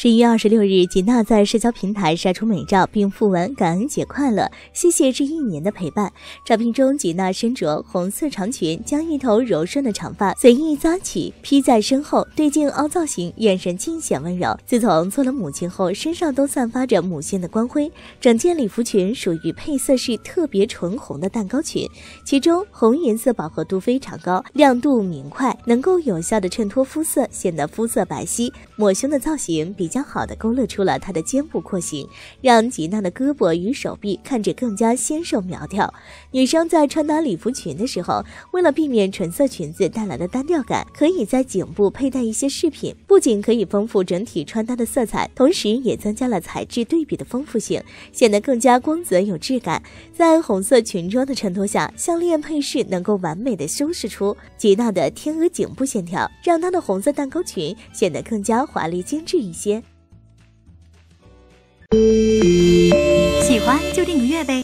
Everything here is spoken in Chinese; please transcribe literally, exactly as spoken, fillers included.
十一月二十六日，吉娜在社交平台晒出美照，并附文感恩节快乐，谢谢这一年的陪伴。照片中，吉娜身着红色长裙，将一头柔顺的长发随意扎起，披在身后，对镜凹造型，眼神尽显温柔。自从做了母亲后，身上都散发着母性的光辉。整件礼服裙属于配色是特别纯红的蛋糕裙，其中红颜色饱和度非常高，亮度明快，能够有效的衬托肤色，显得肤色白皙。抹胸的造型比较好的勾勒出了她的肩部廓形，让吉娜的胳膊与手臂看着更加纤瘦苗条。女生在穿搭礼服裙的时候，为了避免纯色裙子带来的单调感，可以在颈部佩戴一些饰品，不仅可以丰富整体穿搭的色彩，同时也增加了材质对比的丰富性，显得更加光泽有质感。在红色裙装的衬托下，项链配饰能够完美的修饰出吉娜的天鹅颈部线条，让她的红色蛋糕裙显得更加华丽精致一些。 喜欢就订个阅呗，